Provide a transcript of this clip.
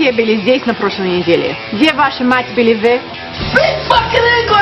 братья были здесь на прошлой неделе? Где ваши мать были вы? Блин, fucking